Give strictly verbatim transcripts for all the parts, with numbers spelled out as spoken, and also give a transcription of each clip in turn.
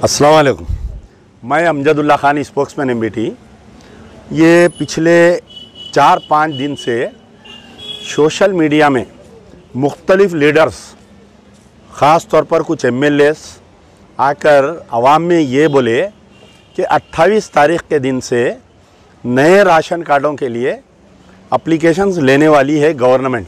अस्सलाम वालेकुम। मैं अमजदुल्ला खान, स्पोक्समैन एमबीटी। ये पिछले चार पाँच दिन से सोशल मीडिया में मुख्तलिफ़ लीडर्स, ख़ास तौर पर कुछ एमएलएस आकर आवाम में ये बोले कि अट्ठाईस तारीख़ के दिन से नए राशन कार्डों के लिए अप्लीकेशंस लेने वाली है गवर्नमेंट।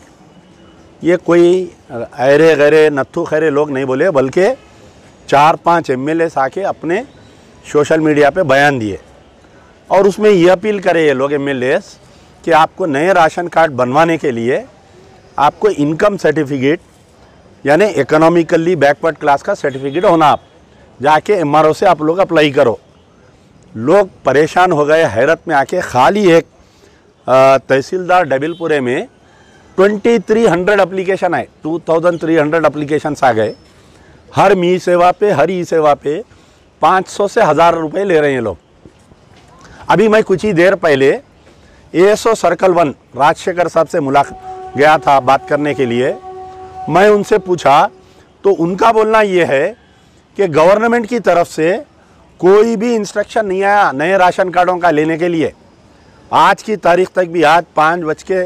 ये कोई ऐरे गैरे नत्थु खैरे लोग नहीं बोले, बल्कि चार पांच एमएलएस आके अपने सोशल मीडिया पे बयान दिए और उसमें ये अपील करे ये लोग एमएलएस कि आपको नए राशन कार्ड बनवाने के लिए आपको इनकम सर्टिफिकेट यानी इकोनॉमिकली बैकवर्ड क्लास का सर्टिफिकेट होना, आप जाके एमआरओ से आप लोग अप्लाई करो। लोग परेशान हो गए, हैरत में आके खाली एक तहसीलदार डबिलपुरे में ट्वेंटी थ्री हंड्रेड अप्लीकेशन आए, two thousand three hundred applications आ गए। हर मी सेवा पे, हर ई सेवा पे पाँच सौ से हज़ार रुपये ले रहे हैं लोग। अभी मैं कुछ ही देर पहले एएसओ सर्कल वन राजशेखर साहब से मुलाकात गया था बात करने के लिए। मैं उनसे पूछा तो उनका बोलना ये है कि गवर्नमेंट की तरफ से कोई भी इंस्ट्रक्शन नहीं आया नए राशन कार्डों का लेने के लिए। आज की तारीख तक भी, आज पाँच बज के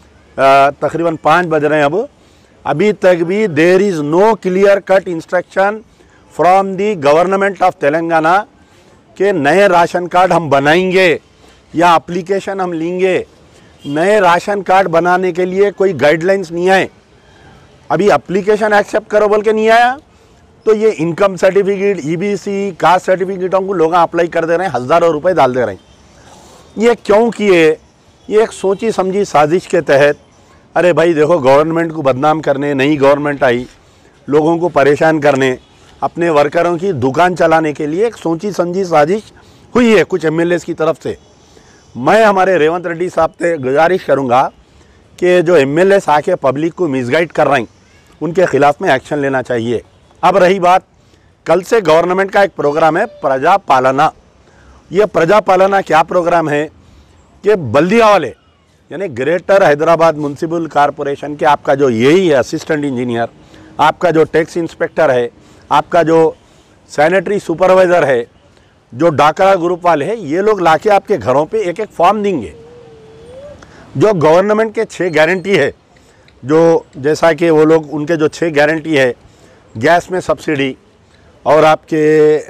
तकरीबन पाँच बज रहे हैं अब, अभी तक भी there is no clear cut instruction from the government of Telangana के नए राशन कार्ड हम बनाएंगे या एप्लीकेशन हम लेंगे। नए राशन कार्ड बनाने के लिए कोई गाइडलाइंस नहीं आए। अभी एप्लीकेशन एक्सेप्ट करो बोल के नहीं आया तो ये इनकम सर्टिफिकेट, ईबीसी, कास्ट सर्टिफिकेटों को लोग अप्लाई कर दे रहे हैं, हज़ारों रुपए डाल दे रहे हैं। ये क्यों किए? ये एक सोची समझी साजिश के तहत, अरे भाई देखो, गवर्नमेंट को बदनाम करने, नई गवर्नमेंट आई, लोगों को परेशान करने, अपने वर्करों की दुकान चलाने के लिए एक सोची समझी साजिश हुई है कुछ एमएलएस की तरफ से। मैं हमारे रेवंत रेड्डी साहब से गुजारिश करूंगा कि जो एमएलएस आके पब्लिक को मिसगाइड कर रहे हैं उनके खिलाफ में एक्शन लेना चाहिए। अब रही बात, कल से गवर्नमेंट का एक प्रोग्राम है प्रजा पालना। ये प्रजा पालना क्या प्रोग्राम है कि बल्दिया वाले यानी ग्रेटर हैदराबाद म्यूनसिपल कॉरपोरेशन के आपका जो यही है असिस्टेंट इंजीनियर, आपका जो टैक्स इंस्पेक्टर है, आपका जो सैनिटरी सुपरवाइज़र है, जो डाकरा ग्रुप वाले हैं, ये लोग लाके आपके घरों पे एक एक फॉर्म देंगे। जो गवर्नमेंट के छः गारंटी है, जो जैसा कि वो लोग उनके जो छः गारंटी है, गैस में सब्सिडी और आपके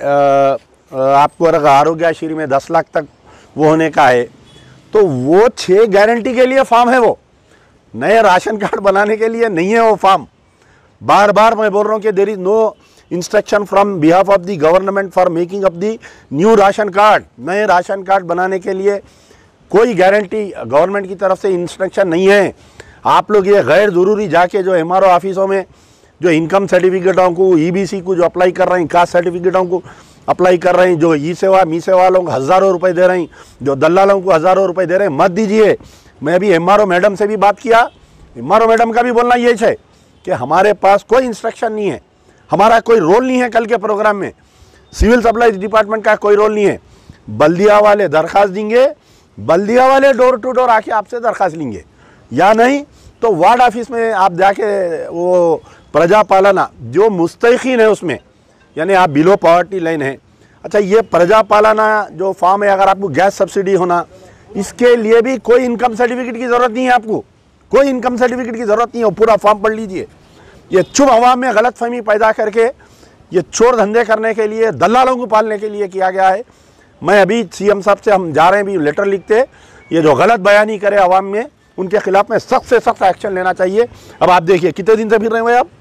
आ, आपको अगर आरोग्यश्री में दस लाख तक वो होने का है, तो वो छः गारंटी के लिए फॉर्म है। वो नए राशन कार्ड बनाने के लिए नहीं है वो फॉर्म। बार बार मैं बोल रहा हूँ कि there is no instruction from behalf of the government for making of the new ration card. नए राशन कार्ड बनाने के लिए कोई गारंटी गवर्नमेंट की तरफ से इंस्ट्रक्शन नहीं है। आप लोग ये गैर ज़रूरी जाके जो एमआरओ ऑफिसों में जो इनकम सर्टिफिकेटों को, ईबीसी को जो अप्लाई कर रहे हैं, कास्ट सर्टिफिकेटों को अप्लाई कर रहे हैं, जो ई सेवा मी सेवा वालों को हज़ारों रुपए दे रहे हैं, जो दलालों को हज़ारों रुपए दे रहे हैं, मत दीजिए। मैं अभी एमआरओ मैडम से भी बात किया, एमआरओ मैडम का भी बोलना ये है कि हमारे पास कोई इंस्ट्रक्शन नहीं है, हमारा कोई रोल नहीं है कल के प्रोग्राम में, सिविल सप्लाईज डिपार्टमेंट का कोई रोल नहीं है। बल्दिया वाले दरख्वास्त देंगे, बल्दिया वाले डोर टू डोर आके आपसे दरख्वास्त लेंगे, या नहीं तो वार्ड ऑफिस में आप जाके वो प्रजा पालना जो मुस्तहिकीन है उसमें, यानी आप बिलो पॉवर्टी लाइन है। अच्छा, ये प्रजा पालना जो फॉर्म है, अगर आपको गैस सब्सिडी होना, इसके लिए भी कोई इनकम सर्टिफिकेट की ज़रूरत नहीं है। आपको कोई इनकम सर्टिफिकेट की ज़रूरत नहीं है, पूरा फॉर्म पढ़ लीजिए। ये चुप अवाम में गलत फहमी पैदा करके ये चोर धंधे करने के लिए, दलालों को पालने के लिए किया गया है। मैं अभी सीएम साहब से हम जा रहे हैं, भी लेटर लिखते, ये जो गलत बयानी करे अवाम में, उनके खिलाफ में सख्त से सख्त एक्शन लेना चाहिए। अब आप देखिए कितने दिन से फिर रहे हैं आप?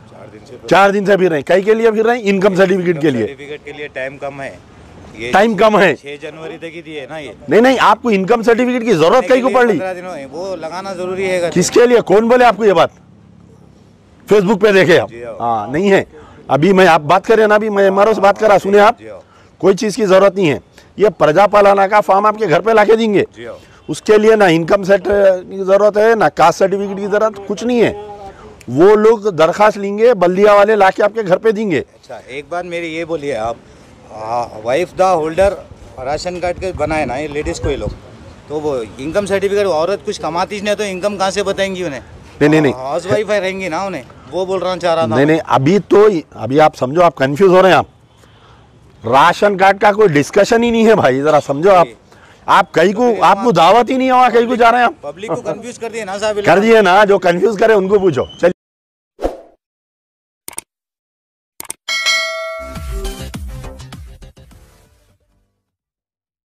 चार दिन से फिर रहे हैं। कई के लिए फिर रहे हैं? इनकम सर्टिफिकेट के लिए। सर्टिफिकेट के लिए टाइम कम है, ये टाइम कम है, छह जनवरी तक ही दी है ना ये। नहीं नहीं, आपको इनकम सर्टिफिकेट की जरूरत कहीं को पड़ रही? वो लगाना जरूरी है। किसके लिए? कौन बोले आपको ये बात? फेसबुक पे देखे आप? हाँ, नहीं है। अभी मैं आप बात करें ना, अभी मैं एमआरओ से बात करा, सुने आप, कोई चीज की जरूरत नहीं है। ये प्रजा पालना का फॉर्म आपके घर पे लाके देंगे, उसके लिए ना इनकम सेट की जरूरत है, ना कास्ट सर्टिफिकेट की जरूरत, कुछ नहीं है। वो लोग दरखास्त लेंगे, बल्दिया वाले लाके आपके घर पे देंगे। अच्छा, एक बात मेरी ये बोलिए, आप wife the holder ration card के बनाए ना ये लेडीज़ को, ये लोग तो वो इनकम सर्टिफिकेट, औरत कुछ कमाती नहीं तो इनकम कहाँ से बताएंगी उन्हें? नहीं नहीं नहीं, हाउस वाइफ रहेंगी ना उन्हें, वो बोल रहा चाह रहा था। नहीं नहीं, अभी तो अभी आप समझो, आप कंफ्यूज हो रहे हैं। आप राशन कार्ड का कोई डिस्कशन ही नहीं है भाई, जरा समझो आप आप कहीं को आपको दावत ही नहीं है, वहाँ कहीं को जा रहे हैं आप, पब्लिक को कंफ्यूज कर दिए ना साहब, कर दिए ना, जो कंफ्यूज करे उनको पूछो। चलिए।